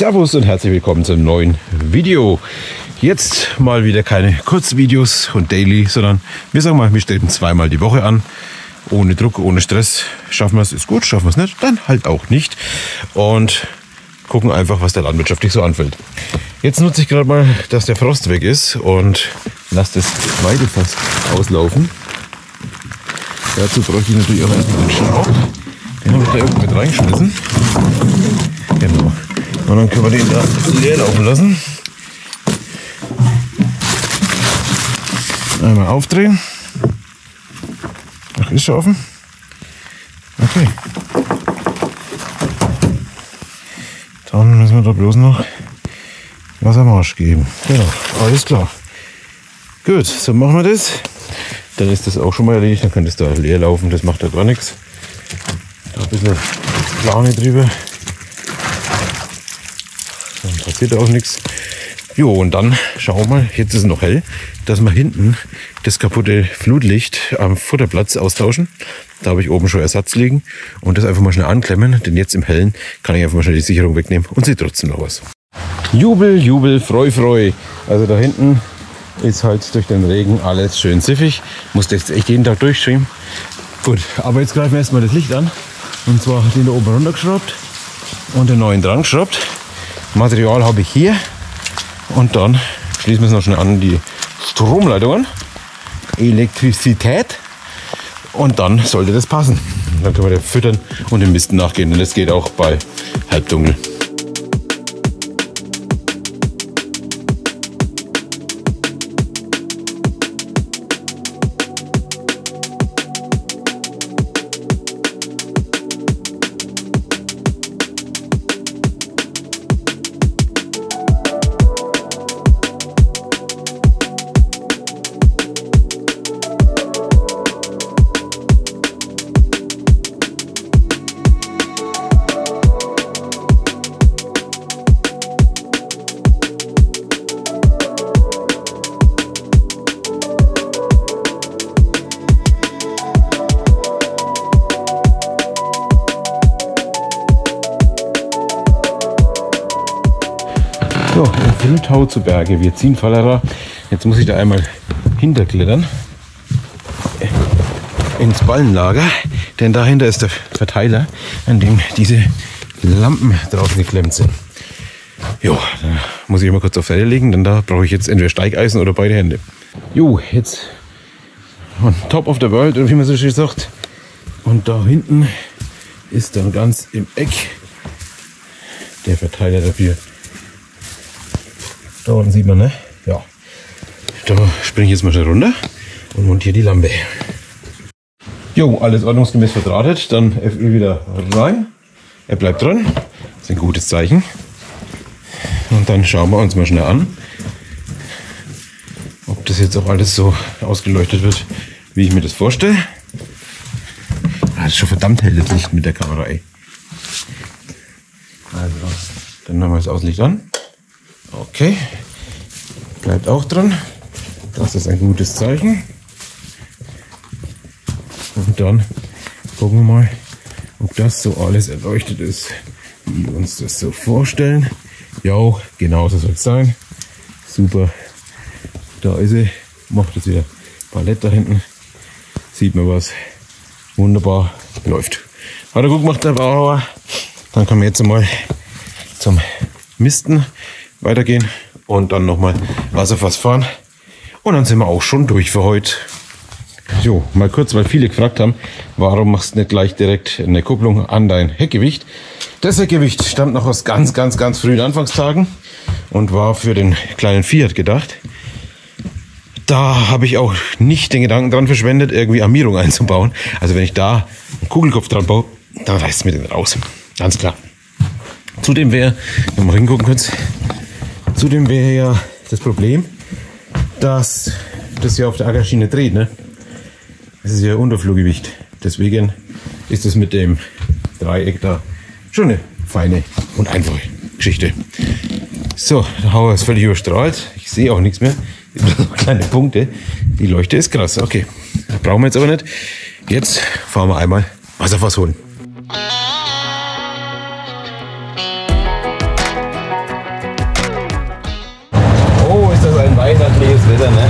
Servus und herzlich willkommen zum neuen Video. Jetzt mal wieder keine Kurzvideos und Daily, sondern wir sagen mal, wir streben zweimal die Woche an. Ohne Druck, ohne Stress. Schaffen wir es, ist gut. Schaffen wir es nicht, dann halt auch nicht. Und gucken einfach, was der landwirtschaftlich so anfällt. Jetzt nutze ich gerade mal, dass der Frost weg ist und lasse das Weidefass auslaufen. Dazu bräuchte ich natürlich auch erstmal den Schlauch. Den habe ich da irgendwo mit reingeschmissen. Genau. Und dann können wir den da leer laufen lassen. Einmal aufdrehen. Ach, ist schon offen? Okay. Dann müssen wir da bloß noch Wassermarsch geben. Genau, alles klar. Gut, so machen wir das. Dann ist das auch schon mal erledigt. Dann kann das da leer laufen. Das macht ja gar nichts. Da ein bisschen Plane drüber. Dann passiert auch nichts. Jo, und dann schauen wir mal, jetzt ist es noch hell, dass wir hinten das kaputte Flutlicht am Futterplatz austauschen. Da habe ich oben schon Ersatz liegen und das einfach mal schnell anklemmen, denn jetzt im Hellen kann ich einfach mal schnell die Sicherung wegnehmen und sieht trotzdem noch was. Jubel, Jubel, Freu, Freu. Also da hinten ist halt durch den Regen alles schön siffig. Musste jetzt echt jeden Tag durchschieben. Gut, aber jetzt greifen wir erstmal das Licht an. Und zwar den da oben runtergeschraubt und den neuen dran geschraubt. Material habe ich hier. Und dann schließen wir es noch schnell an, die Stromleitungen, Elektrizität. Und dann sollte das passen. Dann können wir füttern und dem Misten nachgehen, denn das geht auch bei Halbdunkel. So, im Wildhau zu Berge. Wir ziehen Fallera. Jetzt muss ich da einmal hinterklettern ins Ballenlager, denn dahinter ist der Verteiler, an dem diese Lampen drauf geklemmt sind. Jo, da muss ich mal kurz auf Seite legen, denn da brauche ich jetzt entweder Steigeisen oder beide Hände. Jo, jetzt on top of the world, wie man so schön sagt. Und da hinten ist dann ganz im Eck der Verteiler dafür. Da unten sieht man, ne? Ja. Da springe ich jetzt mal schnell runter und montiere die Lampe. Jo, alles ordnungsgemäß verdrahtet. Dann FÖ wieder rein. Er bleibt dran. Das ist ein gutes Zeichen. Und dann schauen wir uns mal schnell an, ob das jetzt auch alles so ausgeleuchtet wird, wie ich mir das vorstelle. Das ist schon verdammt hell, das Licht mit der Kamera, ey. Also, dann haben wir das Außenlicht an. Okay, bleibt auch dran. Das ist ein gutes Zeichen. Und dann gucken wir mal, ob das so alles erleuchtet ist, wie wir uns das so vorstellen. Ja, genau so soll es sein. Super. Da ist sie. Macht das wieder Palett da hinten. Sieht man was. Wunderbar. Läuft. Hat er gut gemacht, der Bauer. Dann kommen wir jetzt mal zum Misten weitergehen und dann nochmal Wasserfass fahren. Und dann sind wir auch schon durch für heute. So, mal kurz, weil viele gefragt haben, warum machst du nicht gleich direkt eine Kupplung an dein Heckgewicht? Das Heckgewicht stammt noch aus ganz frühen Anfangstagen und war für den kleinen Fiat gedacht. Da habe ich auch nicht den Gedanken dran verschwendet, irgendwie Armierung einzubauen. Also wenn ich da einen Kugelkopf dran baue, dann reißt es mir den raus. Ganz klar. Zudem wäre, mal hingucken kurz, zudem wäre ja das Problem, dass das ja auf der Ackerschiene dreht, ne? Das ist ja Unterflurgewicht. Deswegen ist es mit dem Dreieck da schon eine feine und einfache Geschichte. So, der Hauer ist völlig überstrahlt. Ich sehe auch nichts mehr. Kleine Punkte. Die Leuchte ist krass. Okay, das brauchen wir jetzt aber nicht. Jetzt fahren wir einmal Wasserfass holen. Wasser, ne?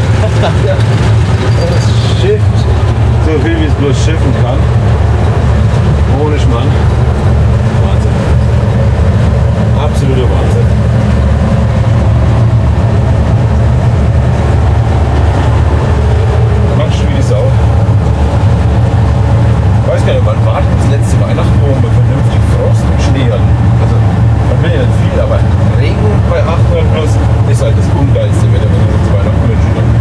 Es schifft so viel, wie es bloß schiffen kann. Ohne Schmarrn. Wahnsinn. Absoluter Wahnsinn. Matscht wie die Sau. Ich weiß gar nicht, wann war das letzte Weihnachten, wo wir vernünftig Frost und Schnee hatten. Also, man will ja nicht viel, aber Regen bei 8 Grad plus ist halt das ungeilste Wetter, wenn wir uns Weihnachten wünschen.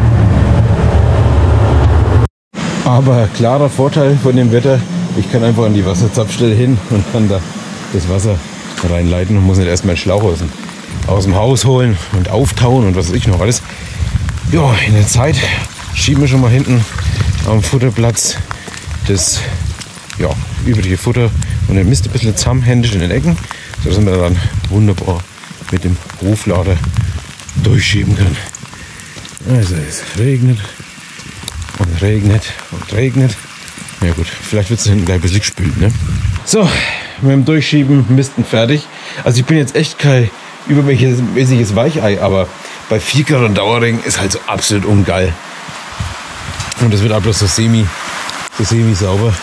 Aber klarer Vorteil von dem Wetter, ich kann einfach an die Wasserzapfstelle hin und kann da das Wasser reinleiten und muss nicht erstmal einen Schlauch aus dem Haus holen und auftauen und was weiß ich noch alles. Ja, in der Zeit schieben wir schon mal hinten am Futterplatz das übrige Futter und den Mist ein bisschen zusammenhändisch in den Ecken, sodass wir dann wunderbar mit dem Hoflader durchschieben können. Also es regnet und regnet und regnet. Ja gut, vielleicht wird es hinten gleich ein bisschen gespült, ne? So, mit dem Durchschieben Misten fertig. Also ich bin jetzt echt kein übermäßiges Weichei, aber bei 4 Grad und Dauerregen ist halt so absolut ungeil. Und das wird auch bloß so semi sauber.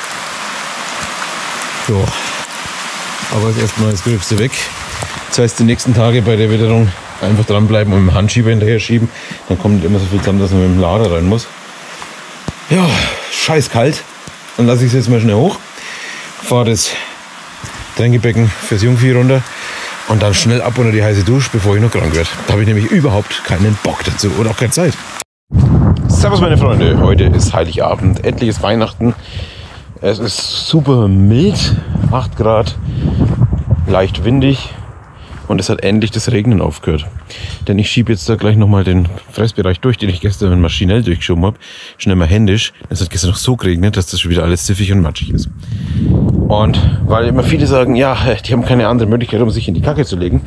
So. Aber jetzt erstmal das Gröbste weg. Das heißt, die nächsten Tage bei der Witterung einfach dranbleiben und mit dem Handschieber hinterher schieben. Dann kommt nicht immer so viel zusammen, dass man mit dem Lader rein muss. Ja, scheiß kalt. Dann lasse ich es jetzt mal schnell hoch. Fahre das Tränkebecken fürs Jungvieh runter. Und dann schnell ab unter die heiße Dusche, bevor ich noch krank werde. Da habe ich nämlich überhaupt keinen Bock dazu oder auch keine Zeit. Servus meine Freunde, heute ist Heiligabend, endliches Weihnachten. Es ist super mild, 8 Grad, leicht windig und es hat endlich das Regnen aufgehört. Denn ich schiebe jetzt da gleich nochmal den Fressbereich durch, den ich gestern maschinell durchgeschoben habe, schnell mal händisch. Es hat gestern noch so geregnet, dass das schon wieder alles ziffig und matschig ist. Und weil immer viele sagen, ja, die haben keine andere Möglichkeit, um sich in die Kacke zu legen.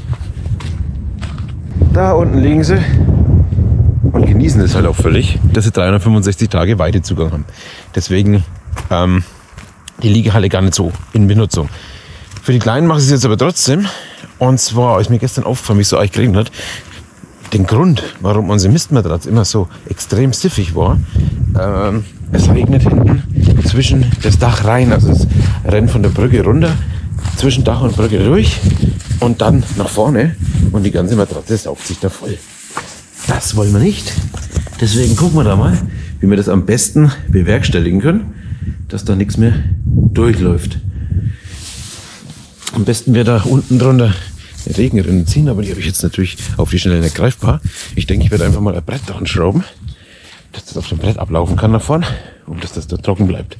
Da unten liegen sie und genießen es halt auch völlig, dass sie 365 Tage Weidezugang haben. Deswegen die Liegehalle gar nicht so in Benutzung. Für die Kleinen mache ich es jetzt aber trotzdem. Und zwar ist mir gestern aufgefallen, wie es so eigentlich geregnet hat. Den Grund, warum unsere Mistmatratze immer so extrem stiffig war, es regnet hinten zwischen das Dach rein. Also es rennt von der Brücke runter, zwischen Dach und Brücke durch und dann nach vorne. Und die ganze Matratze saugt sich da voll. Das wollen wir nicht. Deswegen gucken wir da mal, wie wir das am besten bewerkstelligen können, dass da nichts mehr durchläuft. Am besten wäre da unten drunter eine Regenrinne ziehen, aber die habe ich jetzt natürlich auf die Schnelle nicht greifbar. Ich denke, ich werde einfach mal ein Brett dran schrauben, dass das auf dem Brett ablaufen kann nach vorne und dass das da trocken bleibt.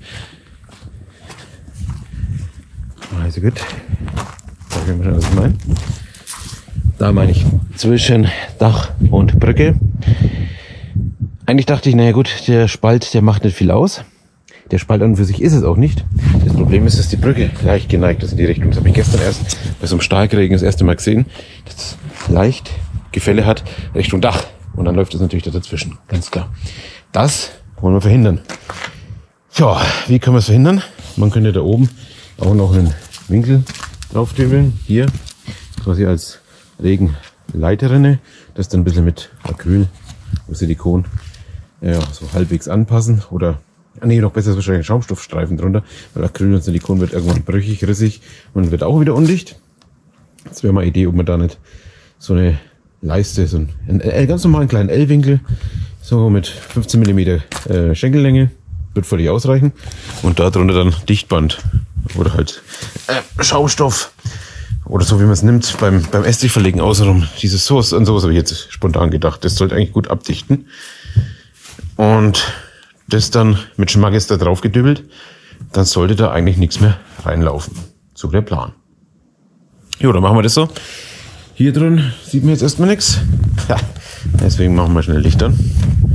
Also gut. Da können wir schon, was ich meine. Da meine ich zwischen Dach und Brücke. Eigentlich dachte ich, naja gut, der Spalt, der macht nicht viel aus. Der Spalt an und für sich ist es auch nicht. Das Problem ist, dass die Brücke leicht geneigt ist in die Richtung. Das habe ich gestern erst bei so einem Starkregen das erste Mal gesehen, dass es leicht Gefälle hat Richtung Dach. Und dann läuft das natürlich da dazwischen, ganz klar. Das wollen wir verhindern. Tja, wie können wir es verhindern? Man könnte da oben auch noch einen Winkel drauf dübeln. Hier quasi als Regenleiterrinne. Das dann ein bisschen mit Acryl oder Silikon so halbwegs anpassen. Oder nee, noch besser ist wahrscheinlich ein Schaumstoffstreifen drunter, weil Acryl und Silikon wird irgendwann brüchig, rissig und wird auch wieder undicht. Das wäre mal eine Idee, ob man da nicht so eine Leiste, so einen ganz normalen kleinen L-Winkel, so mit 15 mm Schenkellänge, wird völlig ausreichen. Und da drunter dann Dichtband oder halt Schaumstoff oder so wie man es nimmt beim Estrich verlegen außenrum. Dieses Soße und sowas habe ich jetzt spontan gedacht. Das sollte eigentlich gut abdichten. Und das dann mit Schmackes da drauf gedübelt, dann sollte da eigentlich nichts mehr reinlaufen. So der Plan. Jo, dann machen wir das so. Hier drin sieht man jetzt erstmal nichts. Ja, deswegen machen wir schnell Licht an.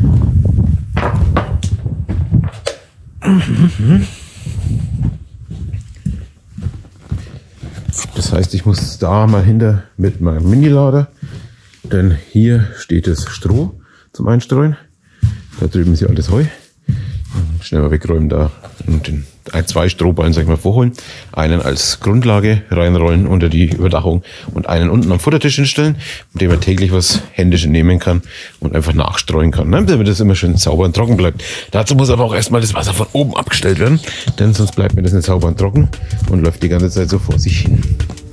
Das heißt, ich muss da mal hinter mit meinem Mini-Lader, denn hier steht das Stroh zum Einstreuen. Da drüben ist ja alles Heu. Und schnell mal wegräumen da und den 2 Strohballen, sag ich mal, vorholen. Einen als Grundlage reinrollen unter die Überdachung und einen unten am Futtertisch hinstellen, mit dem man täglich was händisch nehmen kann und einfach nachstreuen kann, ne? Damit das immer schön sauber und trocken bleibt. Dazu muss aber auch erstmal das Wasser von oben abgestellt werden, denn sonst bleibt mir das nicht sauber und trocken und läuft die ganze Zeit so vor sich hin.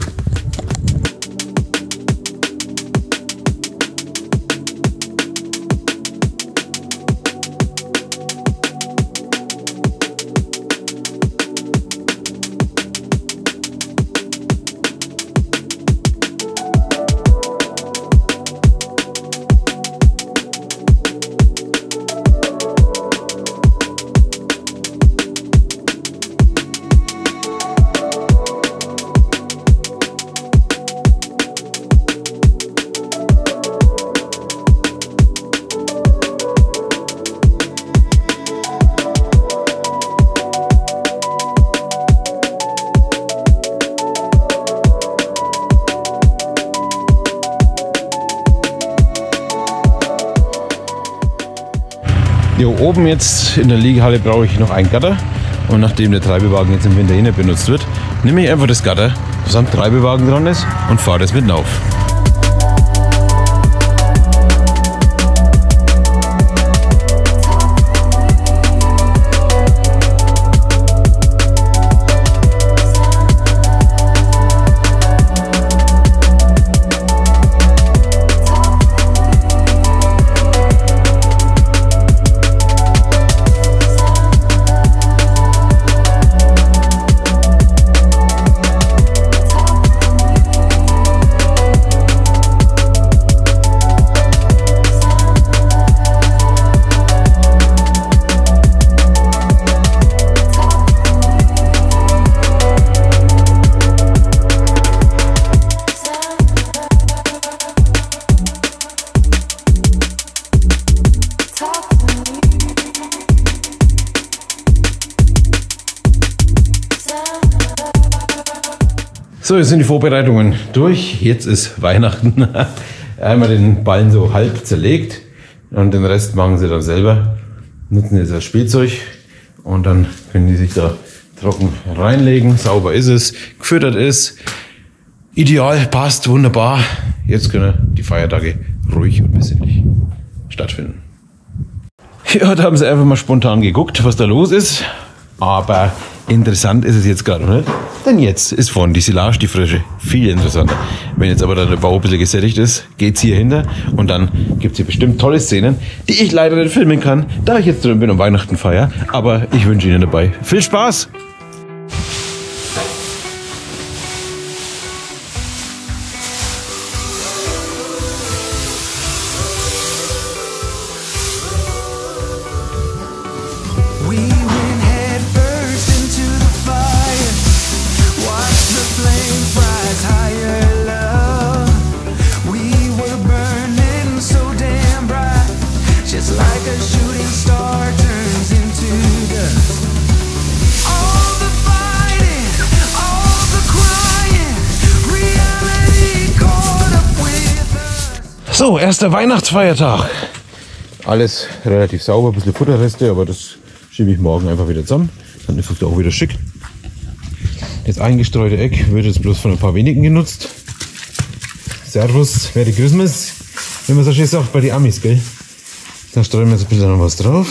Hier oben jetzt in der Liegehalle brauche ich noch ein Gatter und nachdem der Treibewagen jetzt im Winter nicht benutzt wird, nehme ich einfach das Gatter, das am Treibewagen dran ist und fahre das mit hinauf. So, jetzt sind die Vorbereitungen durch. Jetzt ist Weihnachten. Einmal den Ballen so halb zerlegt und den Rest machen sie dann selber. Nutzen jetzt als Spielzeug und dann können die sich da trocken reinlegen. Sauber ist es, gefüttert ist. Ideal, passt, wunderbar. Jetzt können die Feiertage ruhig und besinnlich stattfinden. Ja, da haben sie einfach mal spontan geguckt, was da los ist. Aber interessant ist es jetzt gerade nicht, denn jetzt ist vorne die Silage, die frische, viel interessanter. Wenn jetzt aber der Bauch ein bisschen gesättigt ist, geht's hier hinter und dann gibt's hier bestimmt tolle Szenen, die ich leider nicht filmen kann, da ich jetzt drin bin und Weihnachten feier. Aber ich wünsche Ihnen dabei viel Spaß! So, erster Weihnachtsfeiertag. Alles relativ sauber, ein bisschen Futterreste, aber das schiebe ich morgen einfach wieder zusammen. Dann ist es auch wieder schick. Das eingestreute Eck wird jetzt bloß von ein paar wenigen genutzt. Servus, Merry Christmas, wenn man so schön sagt bei den Amis, gell? Dann streuen wir jetzt ein bisschen noch was drauf.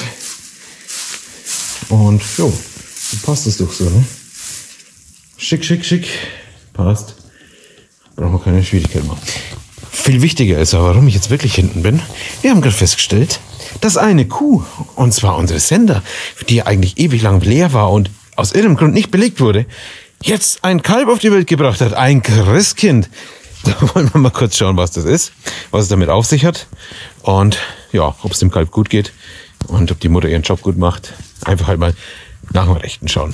Und jo, dann passt es doch so, ne? Schick, schick, schick. Passt. Brauchen wir keine Schwierigkeit machen. Viel wichtiger ist aber, warum ich jetzt wirklich hinten bin. Wir haben gerade festgestellt, dass eine Kuh, und zwar unsere Sender, die ja eigentlich ewig lang leer war und aus irgendeinem Grund nicht belegt wurde, jetzt ein Kalb auf die Welt gebracht hat. Ein Christkind. Da wollen wir mal kurz schauen, was das ist, was es damit auf sich hat und ja, ob es dem Kalb gut geht und ob die Mutter ihren Job gut macht. Einfach halt mal nach dem Rechten schauen.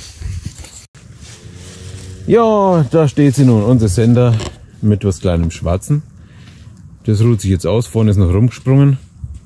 Ja, da steht sie nun, unser Sender mit was kleinem Schwarzen. Das ruht sich jetzt aus, vorne ist noch rumgesprungen.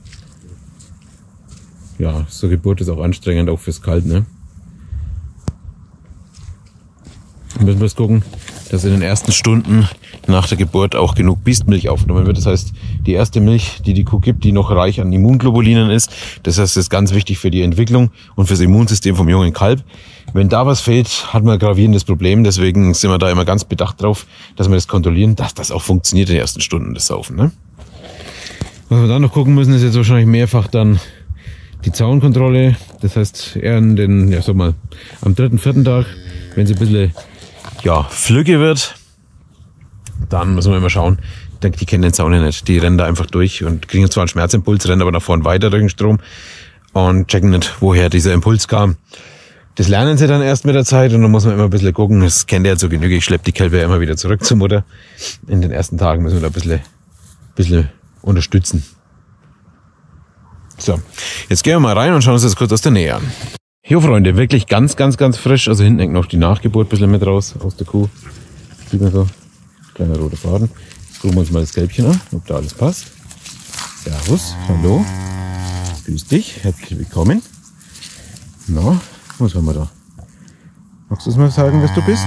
Ja, so eine Geburt ist auch anstrengend, auch fürs Kalb, ne? Müssen wir jetzt gucken, dass in den ersten Stunden nach der Geburt auch genug Biestmilch aufgenommen wird. Das heißt, die erste Milch, die die Kuh gibt, die noch reich an Immunglobulinen ist. Das heißt, das ist ganz wichtig für die Entwicklung und fürs Immunsystem vom jungen Kalb. Wenn da was fehlt, hat man ein gravierendes Problem. Deswegen sind wir da immer ganz bedacht drauf, dass wir das kontrollieren, dass das auch funktioniert in den ersten Stunden, das Saufen. Ne? Was wir dann noch gucken müssen, ist jetzt wahrscheinlich mehrfach dann die Zaunkontrolle. Das heißt, eher in den, ja, sag mal, am 3., 4. Tag, wenn sie ein bisschen, ja, flügge wird, dann müssen wir immer schauen. Ich denke, die kennen den Zaun ja nicht. Die rennen da einfach durch und kriegen zwar einen Schmerzimpuls, rennen aber nach vorne weiter durch den Strom und checken nicht, woher dieser Impuls kam. Das lernen sie dann erst mit der Zeit und dann muss man immer ein bisschen gucken. Das kennt ihr ja zur Genüge. Ich schleppe die Kälber ja immer wieder zurück zur Mutter. In den ersten Tagen müssen wir da ein bisschen unterstützen. So, jetzt gehen wir mal rein und schauen uns das kurz aus der Nähe an. Jo Freunde, wirklich ganz, ganz, ganz frisch. Also hinten hängt noch die Nachgeburt ein bisschen mit raus aus der Kuh. Sieht man so, kleiner roter Faden. Jetzt gucken wir uns mal das Kälbchen an, ob da alles passt. Servus, hallo, grüß dich, herzlich willkommen. Na, was haben wir da? Magst du uns mal sagen, was du bist?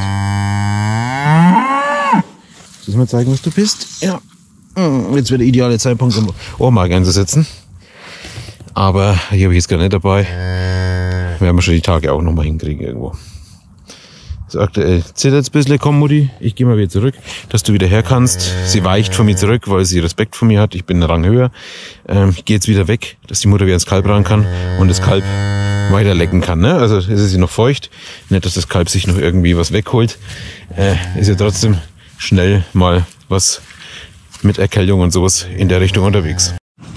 Magst du uns mal zeigen, was du bist? Ja. Jetzt wäre der ideale Zeitpunkt, um Ohrmark einzusetzen. Aber hier habe ich jetzt gar nicht dabei. Werden wir schon die Tage auch noch mal hinkriegen irgendwo. So, aktuell zittert es ein bisschen. Komm Mutti, ich gehe mal wieder zurück, dass du wieder her kannst. Sie weicht von mir zurück, weil sie Respekt vor mir hat. Ich bin einen Rang höher. Ich gehe jetzt wieder weg, dass die Mutter wieder ins Kalb ran kann und das Kalb weiter lecken kann. Ne? Also es ist ja noch feucht. Nicht, dass das Kalb sich noch irgendwie was wegholt. Ist ja trotzdem schnell mal was mit Erkältung und sowas in der Richtung unterwegs.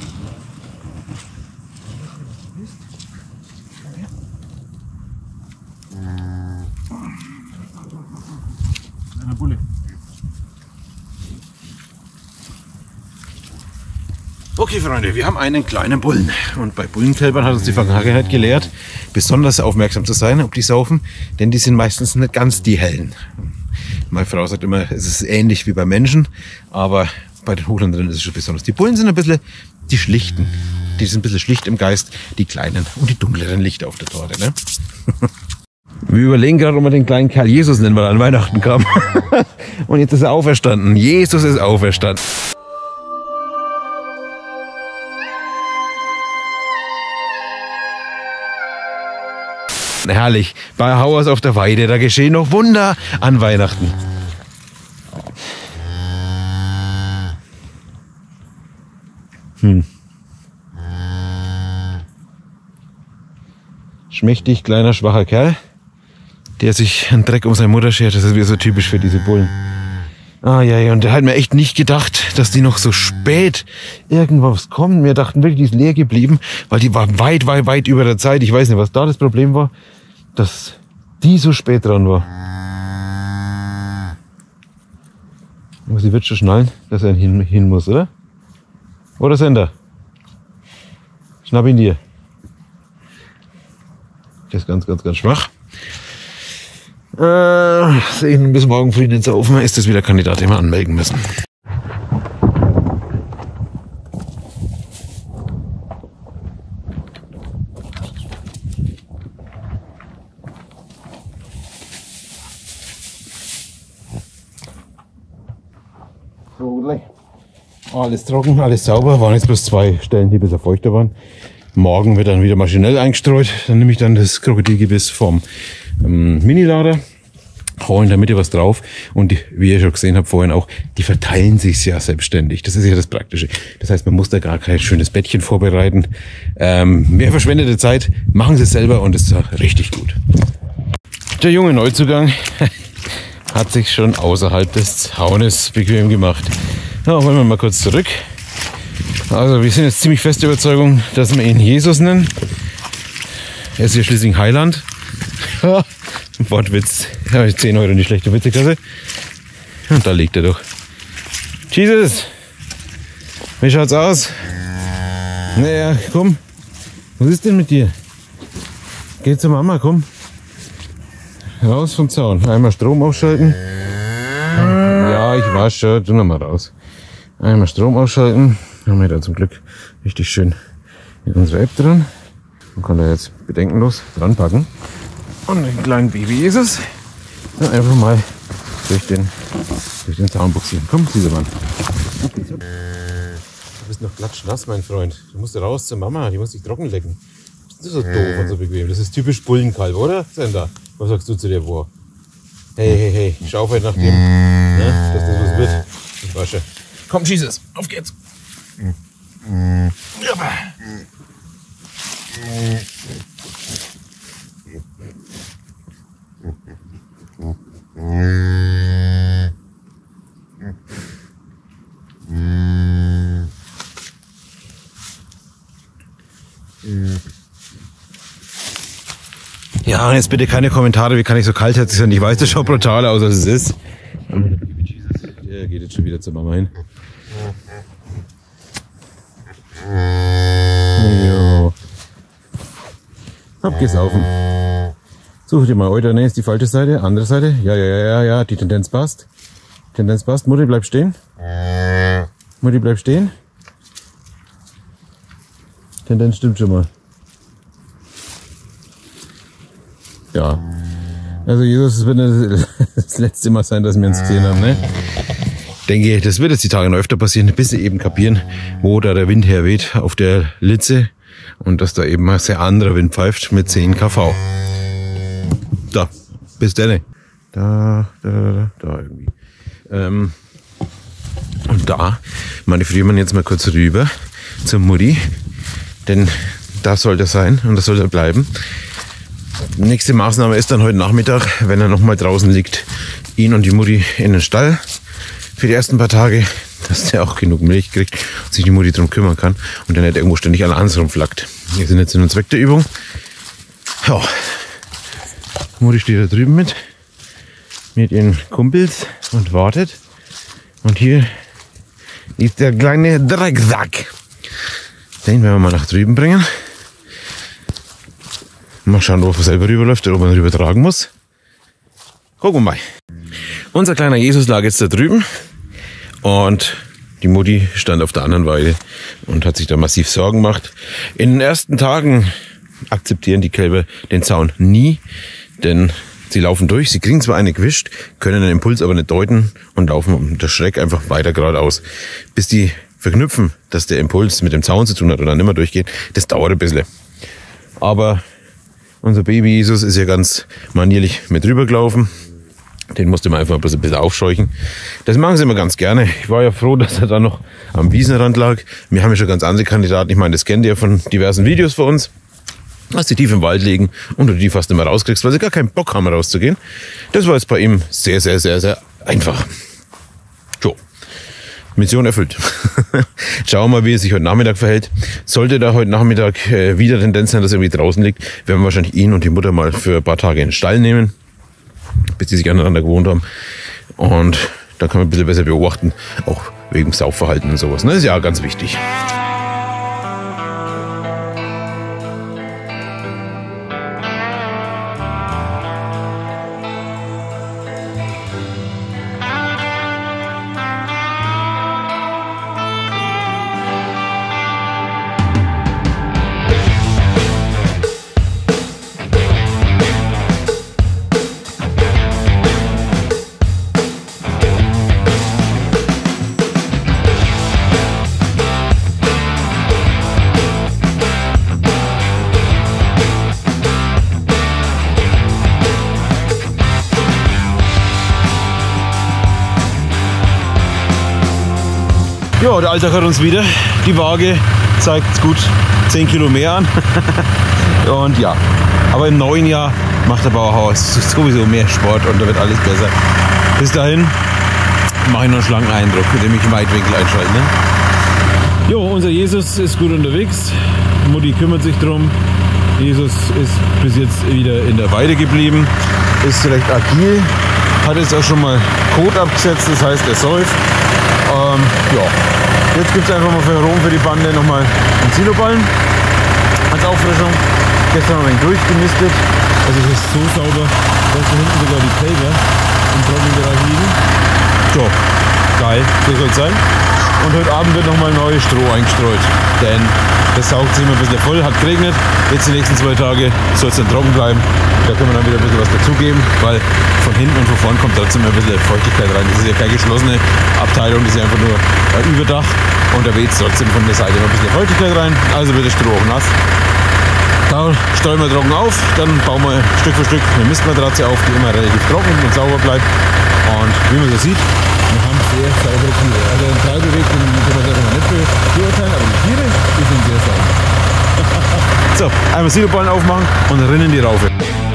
Okay Freunde, wir haben einen kleinen Bullen und bei Bullenkälbern hat uns die Vergangenheit gelehrt, besonders aufmerksam zu sein, ob die saufen, denn die sind meistens nicht ganz die hellen. Meine Frau sagt immer, es ist ähnlich wie bei Menschen, aber bei den Hochländern ist es schon besonders. Die Bullen sind ein bisschen die schlichten, die sind ein bisschen schlicht im Geist, die kleinen und die dunkleren Lichter auf der Torte. Ne? Wir überlegen gerade, ob wir den kleinen Kerl Jesus nennen, weil er an Weihnachten kam. Und jetzt ist er auferstanden. Jesus ist auferstanden. Herrlich, bei Hauers auf der Weide, da geschehen noch Wunder an Weihnachten. Schmächtig, kleiner, schwacher Kerl, der sich einen Dreck um seine Mutter schert. Das ist wieder so typisch für diese Bullen. Ah ja, und der hat mir echt nicht gedacht, dass die noch so spät irgendwas kommen. Wir dachten wirklich, die ist leer geblieben, weil die war weit über der Zeit. Ich weiß nicht, was da das Problem war, dass die so spät dran war. Aber sie wird schon schnallen, dass er hin muss, oder? Oder Sender? Schnapp ihn dir. Der ist ganz, ganz, ganz schwach. Sehen bis morgen früh den Saufen, ist das wieder Kandidat, den wir anmelden müssen. Alles trocken, alles sauber. Waren jetzt bloß 2 Stellen, die ein bisschen feuchter waren. Morgen wird dann wieder maschinell eingestreut. Dann nehme ich dann das Krokodilgebiss vom Minilader, haue in der Mitte was drauf und die, wie ihr schon gesehen habt vorhin auch, die verteilen sich ja selbstständig. Das ist ja das Praktische. Das heißt, man muss da gar kein schönes Bettchen vorbereiten. Mehr verschwendete Zeit, machen Sie es selber und es ist richtig gut. Der junge Neuzugang hat sich schon außerhalb des Zaunes bequem gemacht. Ja, wollen wir mal kurz zurück. Also wir sind jetzt ziemlich feste Überzeugung, dass wir ihn Jesus nennen. Er ist hier schließlich Heiland. Wortwitz. Ja, 10 Euro in die schlechte Witzekasse. Und da liegt er doch. Jesus! Wie schaut's aus? Naja, komm. Was ist denn mit dir? Geh zur Mama, komm. Raus vom Zaun. Einmal Strom ausschalten. Ja, ich weiß schon. Tu noch mal raus. Einmal Strom ausschalten. Haben wir da zum Glück richtig schön in unserer App dran. Man kann da jetzt bedenkenlos dran packen. Und den kleinen Baby Jesus dann einfach mal durch den Zaun buxieren. Komm, Süßemann. Du bist noch klatschnass, mein Freund. Du musst raus zur Mama, die muss dich trocken lecken. Das ist so doof und so bequem. Das ist typisch Bullenkalb, oder? Sender, was sagst du zu der Bohr? Hey, schau halt nach dem, ne? Dass das was wird. Ich wasche. Komm, schieß es. Auf geht's. Ja, und jetzt bitte keine Kommentare, wie kann ich so kaltherzig sein? Ich weiß, das schaut brutal aus, als es ist. Der geht jetzt schon wieder zur Mama hin. Jo. Hab gesaufen. Such dir mal Euter, ne, ist die falsche Seite, andere Seite. Ja, die Tendenz passt. Mutti, bleib stehen. Tendenz stimmt schon mal. Ja. Also Jesus, es wird das letzte Mal sein, dass wir uns gesehen haben, ne? Denke, das wird jetzt die Tage noch öfter passieren, bis sie eben kapieren, wo da der Wind herweht auf der Litze und dass da eben ein sehr anderer Wind pfeift mit 10 kV. Da, bis dann. Da irgendwie. Und da manövriert man jetzt mal kurz rüber zur Mutti, denn da soll der sein und das soll er bleiben. Nächste Maßnahme ist dann heute Nachmittag, wenn er nochmal draußen liegt, ihn und die Mutti in den Stall für die ersten paar Tage, dass der auch genug Milch kriegt und sich die Mutti drum kümmern kann und der nicht irgendwo ständig an Hans rumflackt. Wir sind jetzt in einem Zweck der Übung. Ja, Mutti steht da drüben mit ihren Kumpels und wartet. Und hier ist der kleine Drecksack. Den werden wir mal nach drüben bringen. Mal schauen, ob er selber rüberläuft oder ob man ihn übertragen muss. Gucken wir mal. Unser kleiner Jesus lag jetzt da drüben und die Mutti stand auf der anderen Weide und hat sich da massiv Sorgen gemacht. In den ersten Tagen akzeptieren die Kälber den Zaun nie, denn sie laufen durch, sie kriegen zwar eine gewischt, können den Impuls aber nicht deuten und laufen unter Schreck einfach weiter geradeaus. Bis die verknüpfen, dass der Impuls mit dem Zaun zu tun hat oder nicht mehr durchgeht, das dauert ein bisschen. Aber unser Baby Jesus ist ja ganz manierlich mit rübergelaufen. Den musste man einfach ein bisschen aufscheuchen. Das machen sie immer ganz gerne. Ich war ja froh, dass er da noch am Wiesenrand lag. Wir haben ja schon ganz andere Kandidaten. Ich meine, das kennt ihr von diversen Videos von uns. Dass die tief im Wald liegen und du die fast nicht mehr rauskriegst, weil sie gar keinen Bock haben rauszugehen. Das war jetzt bei ihm sehr, sehr, sehr, sehr einfach. So. Mission erfüllt. Schauen wir mal, wie es sich heute Nachmittag verhält. Sollte da heute Nachmittag wieder Tendenz sein, dass er irgendwie draußen liegt, werden wir wahrscheinlich ihn und die Mutter mal für ein paar Tage in den Stall nehmen, bis die sich aneinander gewohnt haben. Und dann kann man ein bisschen besser beobachten, auch wegen Saufverhalten und sowas. Das ist ja ganz wichtig. Ja, der Alltag hat uns wieder. Die Waage zeigt gut 10 Kilo mehr an. Und ja, aber im neuen Jahr macht der Bauhaus sowieso mehr Sport und da wird alles besser. Bis dahin mache ich noch einen Schlangeneindruck, indem ich den Weitwinkel einschalte. Ne? Jo, unser Jesus ist gut unterwegs. Mutti kümmert sich drum. Jesus ist bis jetzt wieder in der Weide geblieben, ist recht agil, hat jetzt auch schon mal Kot abgesetzt, das heißt, er säuft. Ja, jetzt gibt es einfach mal für Rom für die Bande nochmal einen Siloballen als Auffrischung. Gestern noch ein wenig durchgemistet. Also es ist so sauber, dass da hinten sogar die Kälber im Trockenbereich liegen. So, geil, so soll es sein. Und heute Abend wird nochmal neues Stroh eingestreut. Denn das saugt sich immer ein bisschen voll, hat geregnet. Jetzt die nächsten 2 Tage soll es dann trocken bleiben. Da können wir dann wieder ein bisschen was dazugeben, weil von hinten und von vorn kommt trotzdem ein bisschen Feuchtigkeit rein. Das ist ja keine geschlossene Abteilung, das ist ja einfach nur ein Überdach. Und da weht es trotzdem von der Seite noch ein bisschen Feuchtigkeit rein. Also wird das Stroh auch nass. Da streuen wir trocken auf, dann bauen wir Stück für Stück eine Mistmatratze auf, die immer relativ trocken und sauber bleibt. Und wie man so sieht, wir haben sehr saubere Tiere. Also den Treibeweg, den können wir selber noch nicht beurteilen, aber die Tiere, die sind sehr sauber. So, einmal Siloballen aufmachen und rinnen die Raufe.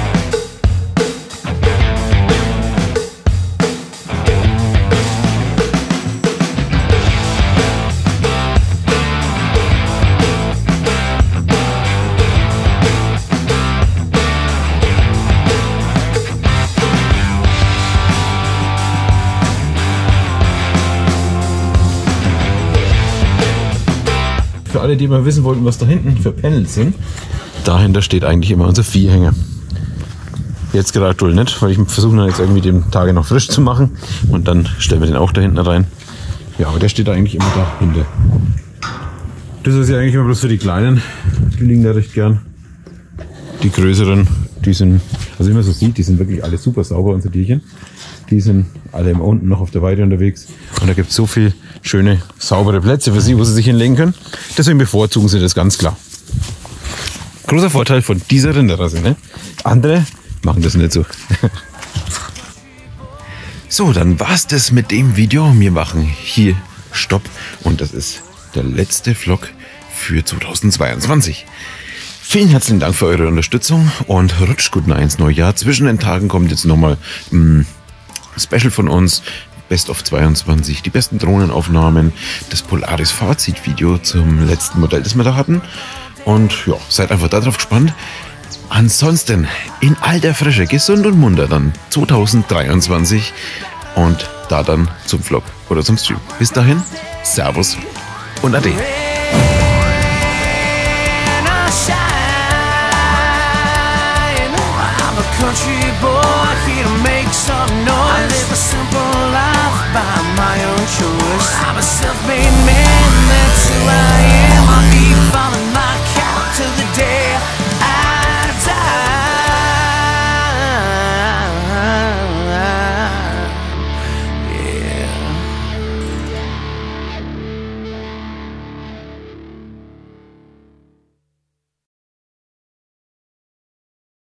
Für alle, die mal wissen wollten, was da hinten für Panels sind, dahinter steht eigentlich immer unser Viehhänger. Jetzt gerade aktuell nicht, weil ich versuche dann jetzt irgendwie den Tage noch frisch zu machen und dann stellen wir den auch da hinten rein. Ja, aber der steht eigentlich immer dahinter. Das ist ja eigentlich immer bloß für die Kleinen, die liegen da recht gern. Die größeren, die sind, also wie man so sieht, die sind wirklich alle super sauber, unsere Tierchen. Die sind alle immer unten noch auf der Weide unterwegs. Und da gibt es so viele schöne, saubere Plätze für sie, wo sie sich hinlegen können. Deswegen bevorzugen sie das ganz klar. Großer Vorteil von dieser Rinderrasse, ne? Andere machen das nicht so. So, dann war's das mit dem Video. Wir machen hier Stopp. Und das ist der letzte Vlog für 2022. Vielen herzlichen Dank für eure Unterstützung und rutscht gut ins neue Jahr. Zwischen den Tagen kommt jetzt nochmal Special von uns, Best of 22, die besten Drohnenaufnahmen, das Polaris Fazit-Video zum letzten Modell, das wir da hatten. Und ja, seid einfach darauf gespannt. Ansonsten in alter Frische, gesund und munter dann 2023 und da dann zum Vlog oder zum Stream. Bis dahin, Servus und Ade. Country boy here to make some